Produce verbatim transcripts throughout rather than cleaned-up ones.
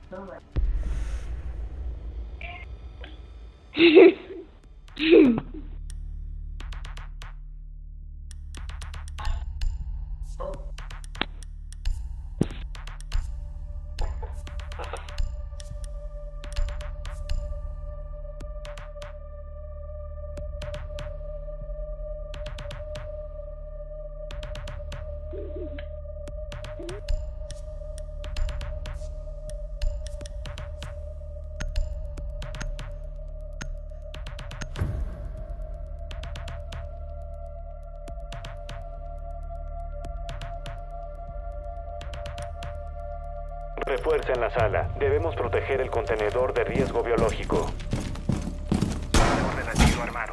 Refuerza en la sala. Debemos proteger el contenedor de riesgo biológico. Orden al tiro armado.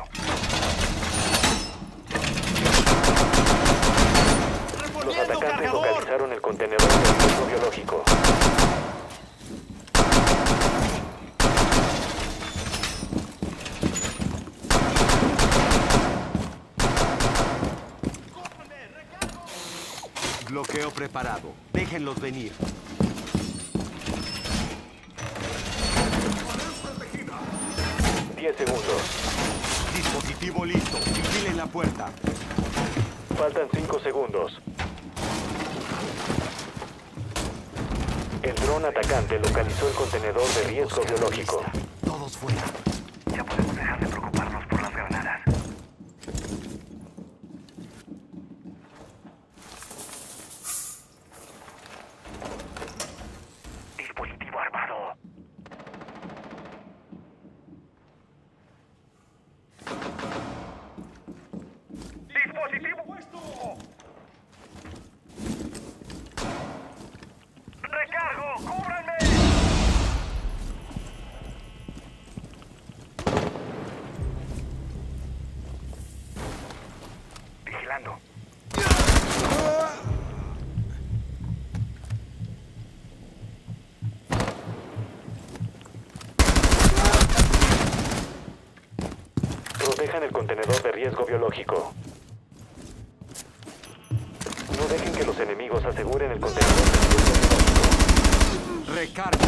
Los atacantes localizaron el contenedor de riesgo biológico. Bloqueo preparado. Déjenlos venir. diez segundos. Dispositivo listo. Vigilen la puerta. Faltan cinco segundos. El dron atacante localizó el contenedor de riesgo biológico. Todos fuera. Ya podemos dejar de preocuparnos por las granadas. Dispositivo armado. ¡Dispositivo puesto! ¡Recargo! ¡Cúbranme! Vigilando. Protejan el contenedor de riesgo biológico. No dejen que los enemigos aseguren el contenedor de riesgo biológico. Recarga.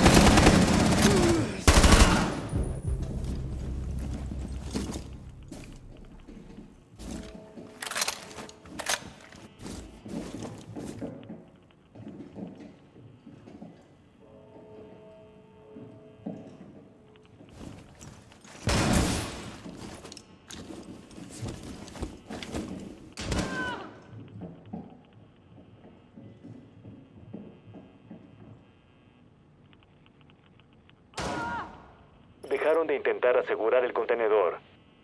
Dejaron de intentar asegurar el contenedor.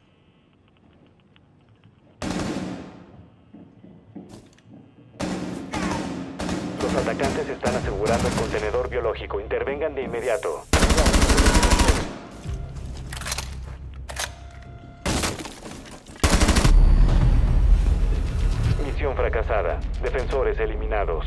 Los atacantes están asegurando el contenedor biológico. Intervengan de inmediato. Misión fracasada. Defensores eliminados.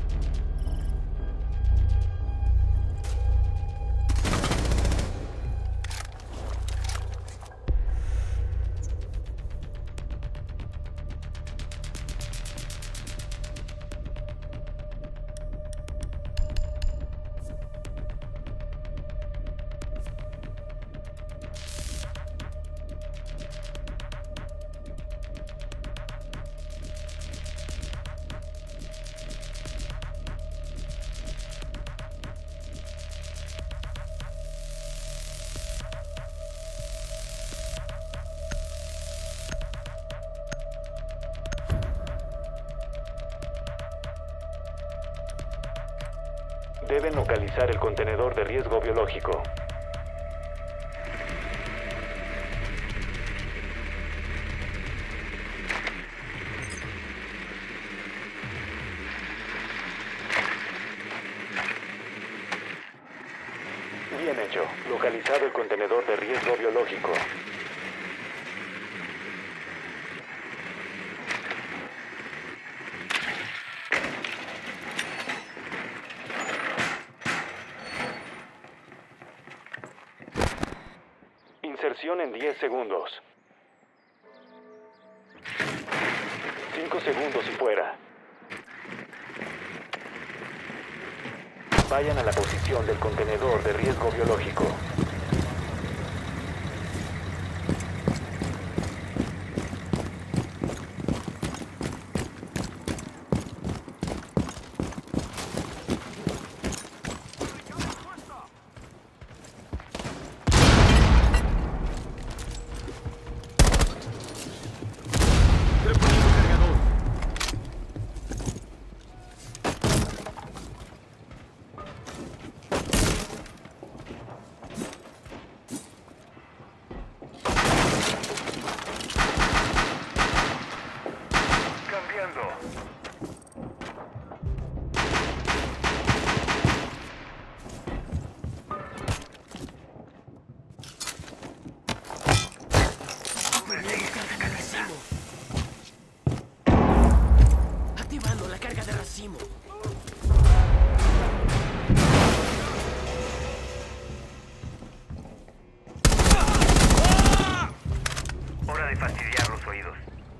Deben localizar el contenedor de riesgo biológico. Bien hecho. Localizado el contenedor de riesgo biológico. Inserción en diez segundos. cinco segundos y fuera. Vayan a la posición del contenedor de riesgo biológico. Activando la carga de racimo. Hora de fastidiar los oídos.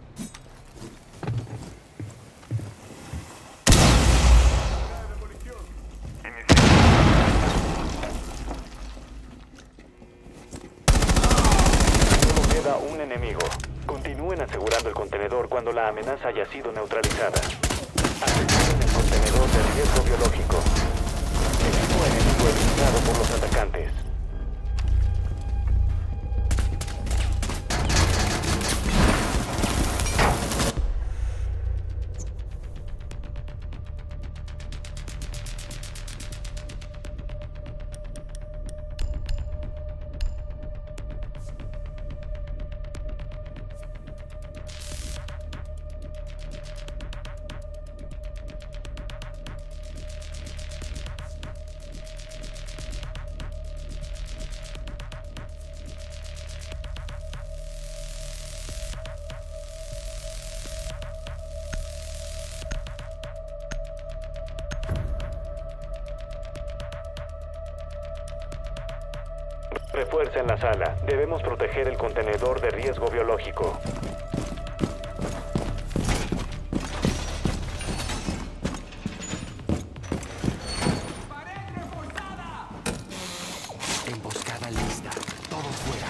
Solo queda un enemigo. Continúen asegurando el contenedor cuando la amenaza haya sido neutralizada. Aseguren el contenedor de riesgo biológico. Equipo enemigo eliminado por los atacantes. Refuercen la sala. Debemos proteger el contenedor de riesgo biológico. Emboscada lista. Todo fuera.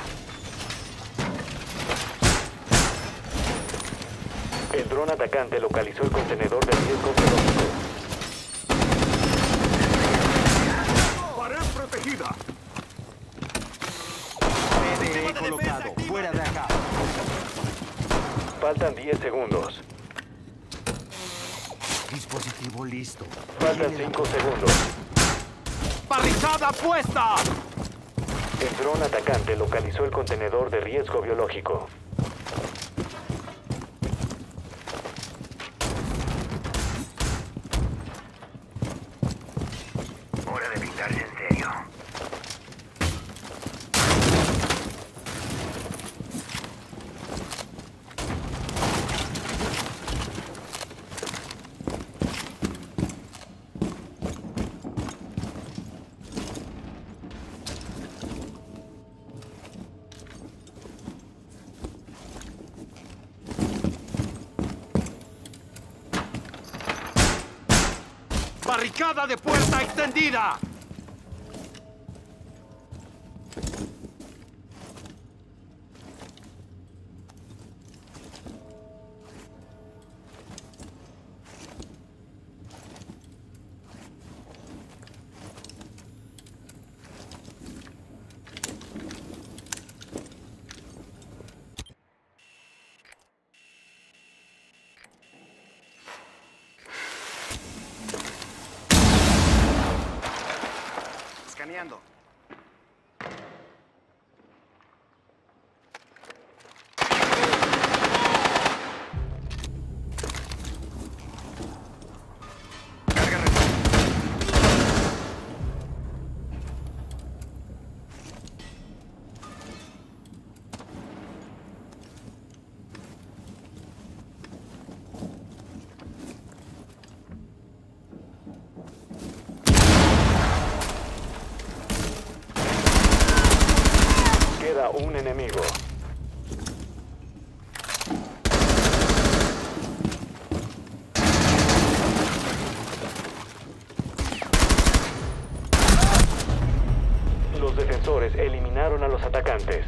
El dron atacante localizó el contenedor de riesgo biológico. ¡Pared protegida! P D E colocado. Fuera de acá. Faltan diez segundos. Dispositivo listo. Faltan Vigile la cinco puerta. segundos. ¡Barricada puesta! El dron atacante localizó el contenedor de riesgo biológico. Hora de pintarse en serio. ¡Barricada de puerta extendida! Escaneando. Carga retorno. Queda un enemigo. Los defensores eliminaron a los atacantes.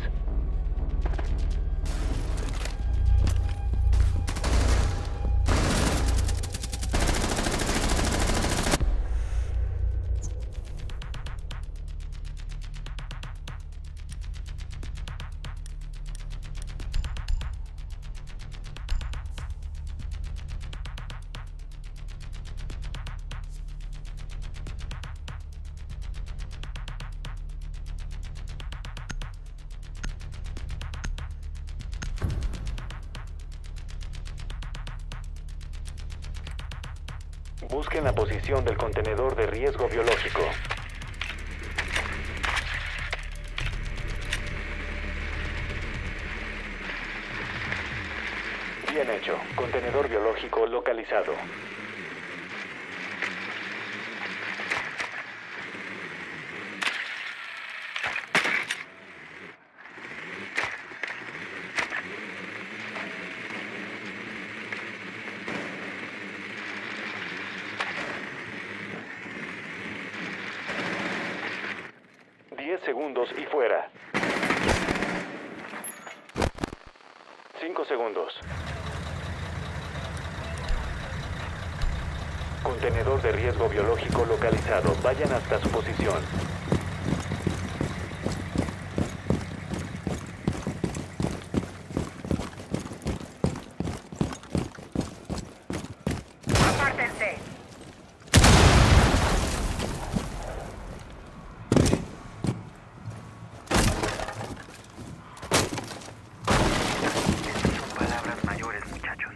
Busquen la posición del contenedor de riesgo biológico. Bien hecho. Contenedor biológico localizado. diez segundos y fuera. cinco segundos. Contenedor de riesgo biológico localizado. Vayan hasta su posición. ¡Apártense! Son palabras mayores, muchachos.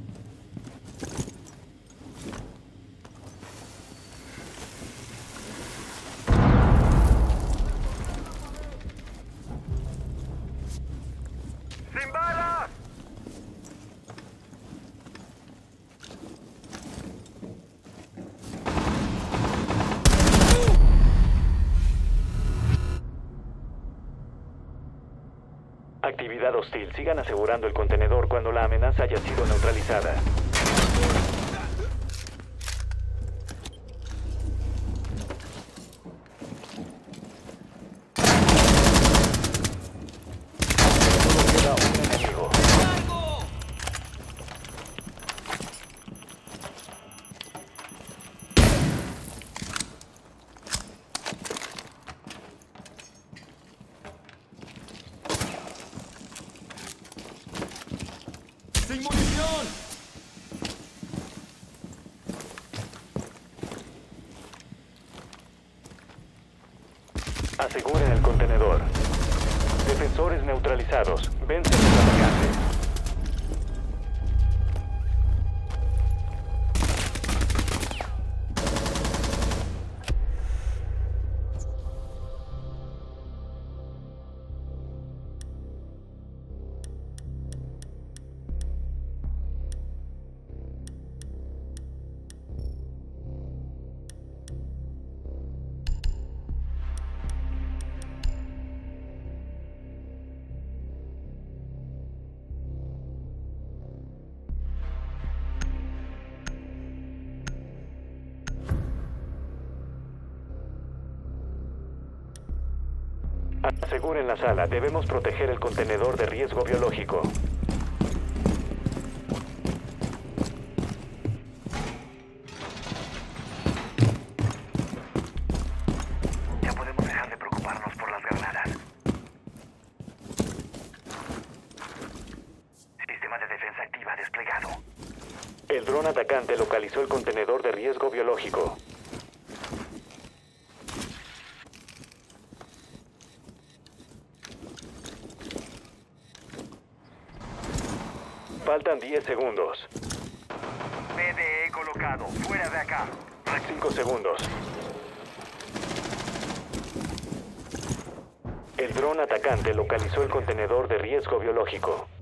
¡Sin balas! Actividad hostil. Sigan asegurando el contenedor cuando la amenaza haya sido neutralizada. Solo queda un enemigo. ¡Sin munición! Aseguren el contenedor. Defensores neutralizados. Vencen a los atacantes. Aseguren la sala. Debemos proteger el contenedor de riesgo biológico. Ya podemos dejar de preocuparnos por las granadas. Sistema de defensa activa desplegado. El dron atacante localizó el contenedor de riesgo biológico. Faltan diez segundos. P D E colocado. Fuera de acá. cinco segundos. El dron atacante localizó el contenedor de riesgo biológico.